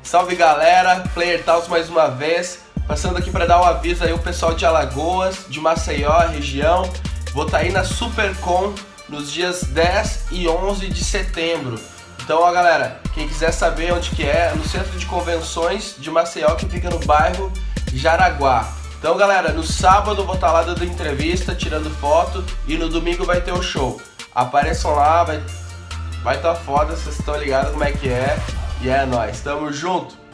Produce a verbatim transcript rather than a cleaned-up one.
Salve galera, Player Talks mais uma vez, passando aqui para dar um aviso aí o pessoal de Alagoas, de Maceió, região. Vou estar aí na Supercon nos dias dez e onze de setembro. Então ó galera, quem quiser saber onde que é, é no Centro de Convenções de Maceió, que fica no bairro Jaraguá. Então galera, no sábado eu vou estar lá dando entrevista, tirando foto, e no domingo vai ter o show. Apareçam lá, vai vai tá foda, vocês estão ligados como é que é. E é nóis, tamo junto!